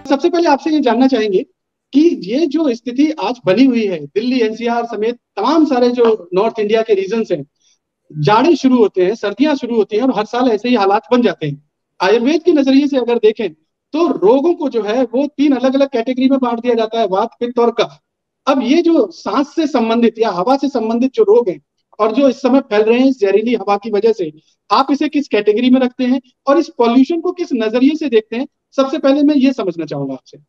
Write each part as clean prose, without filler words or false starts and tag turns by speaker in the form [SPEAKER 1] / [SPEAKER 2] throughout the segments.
[SPEAKER 1] सबसे पहले आपसे ये जानना चाहेंगे कि ये जो स्थिति आज बनी हुई है, दिल्ली एनसीआर समेत तमाम सारे जो नॉर्थ इंडिया के रीजन्स हैं, जाड़े शुरू होते हैं, सर्दियां शुरू होती हैं और हर साल ऐसे ही हालात बन जाते हैं। आयुर्वेद के नजरिए से अगर देखें तो रोगों को जो है वो तीन अलग अलग कैटेगरी में बांट दिया जाता है, वात, पित्त और कफ। अब ये जो सांस से संबंधित या हवा से संबंधित जो रोग हैं और जो इस समय फैल रहे हैं इस जहरीली हवा की वजह से, आप इसे किस कैटेगरी में रखते हैं और इस पॉल्यूशन को किस नजरिए से देखते हैं? सबसे पहले मैं ये समझना चाहूंगा आपसे।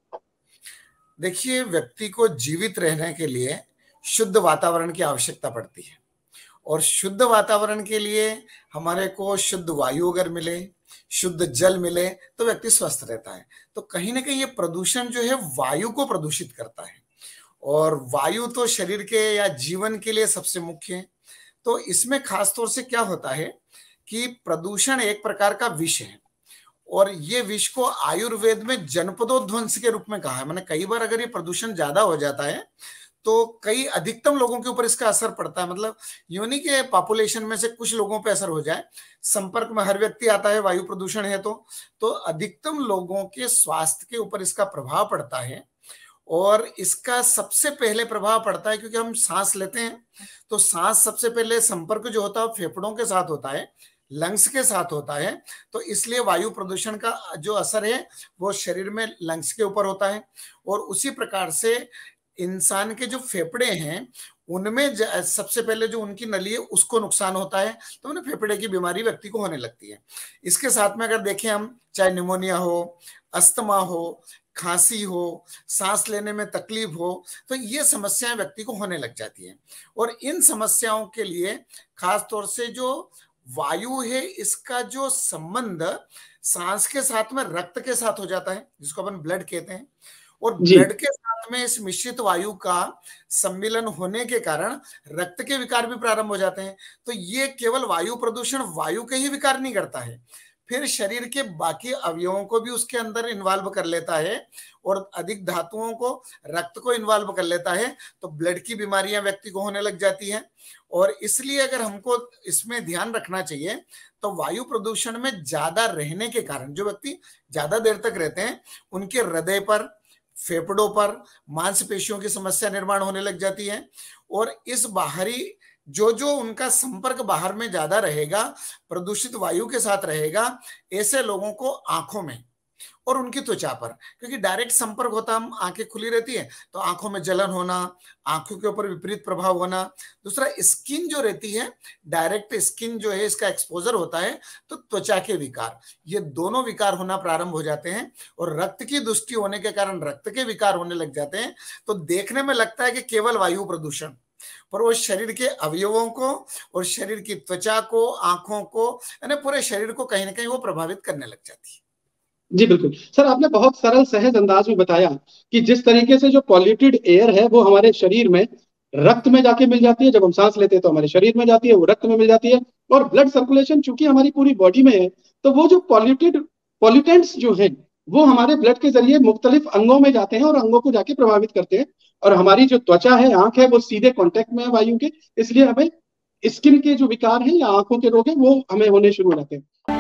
[SPEAKER 2] देखिए, व्यक्ति को जीवित रहने के लिए शुद्ध वातावरण की आवश्यकता पड़ती है और शुद्ध वातावरण के लिए हमारे को शुद्ध वायु अगर मिले, शुद्ध जल मिले तो व्यक्ति स्वस्थ रहता है। तो कहीं ना कहीं ये प्रदूषण जो है वायु को प्रदूषित करता है और वायु तो शरीर के या जीवन के लिए सबसे मुख्य है। तो इसमें खास तौर से क्या होता है कि प्रदूषण एक प्रकार का विष है और ये विष को आयुर्वेद में जनपदोध्वंस के रूप में कहा है। मैंने कई बार अगर ये प्रदूषण ज्यादा हो जाता है तो कई अधिकतम लोगों के ऊपर इसका असर पड़ता है। मतलब यूं नहीं कि पॉपुलेशन में से कुछ लोगों पे असर हो जाए, संपर्क में हर व्यक्ति आता है वायु प्रदूषण है तो अधिकतम लोगों के स्वास्थ्य के ऊपर इसका प्रभाव पड़ता है। और इसका सबसे पहले प्रभाव पड़ता है क्योंकि हम सांस लेते हैं, तो सांस सबसे पहले संपर्क जो होता है फेफड़ों के साथ होता है, लंग्स के साथ होता है। तो इसलिए वायु प्रदूषण का जो असर है वो शरीर में लंग्स के ऊपर होता है और उसी प्रकार से इंसान के जो फेफड़े हैं उनमें सबसे पहले जो उनकी नली है उसको नुकसान होता है, तो उन्हें फेफड़े की बीमारी व्यक्ति को होने लगती है। इसके साथ में अगर देखें हम, चाहे निमोनिया हो, अस्थमा हो, खांसी हो, सांस लेने में तकलीफ हो, तो ये समस्याएं व्यक्ति को होने लग जाती हैं। और इन समस्याओं के लिए खास तौर से जो वायु है इसका जो संबंध सांस के साथ में रक्त के साथ हो जाता है, जिसको अपन ब्लड कहते हैं, और ब्लड के साथ में इस मिश्रित वायु का सम्मिलन होने के कारण रक्त के विकार भी प्रारंभ हो जाते हैं। तो ये केवल वायु प्रदूषण वायु के ही विकार नहीं करता है, फिर शरीर के बाकी अवयवों को भी उसके अंदर इन्वॉल्व कर लेता है और अधिक धातुओं को, रक्त को इन्वॉल्व कर लेता है। तो ब्लड की बीमारियां व्यक्ति को होने लग जाती हैं। और इसलिए अगर हमको इसमें ध्यान रखना चाहिए तो वायु प्रदूषण में ज्यादा रहने के कारण जो व्यक्ति ज्यादा देर तक रहते हैं उनके हृदय पर, फेफड़ों पर मांसपेशियों की समस्या निर्माण होने लग जाती है। और इस बाहरी जो उनका संपर्क बाहर में ज्यादा रहेगा, प्रदूषित वायु के साथ रहेगा, ऐसे लोगों को आंखों में और उनकी त्वचा पर, क्योंकि डायरेक्ट संपर्क होता, हम आंखें खुली रहती है तो आंखों में जलन होना, आंखों के ऊपर विपरीत प्रभाव होना। दूसरा, स्किन जो रहती है, डायरेक्ट स्किन जो है इसका एक्सपोजर होता है तो त्वचा के विकार, ये दोनों विकार होना प्रारंभ हो जाते हैं। और रक्त की दुष्टि होने के कारण रक्त के विकार होने लग जाते हैं। तो देखने में लगता है कि केवल वायु प्रदूषण, पर वो शरीर के अवयवों को और शरीर की त्वचा को, आंखों को, यानी पूरे शरीर को कहीं ना कहीं वो प्रभावित करने लग जाती है।
[SPEAKER 1] जी बिल्कुल सर, आपने बहुत सरल सहज अंदाज में बताया कि जिस तरीके से जो पॉल्यूटेड एयर है वो हमारे शरीर में रक्त में जाके मिल जाती है, जब हम सांस लेते हैं तो हमारे शरीर में जाती है, वो रक्त में मिल जाती है। और ब्लड सर्कुलेशन चूंकि हमारी पूरी बॉडी में है तो वो जो पॉल्यूटेंट्स जो है वो हमारे ब्लड के जरिए मुख्तलिफ अंगों में जाते हैं और अंगों को जाके प्रभावित करते हैं। और हमारी जो त्वचा है, आंख है, वो सीधे कॉन्टेक्ट में है वायु के, इसलिए हमें स्किन के जो विकार हैं या आंखों के रोग हैं वो हमें होने शुरू हो जाते हैं।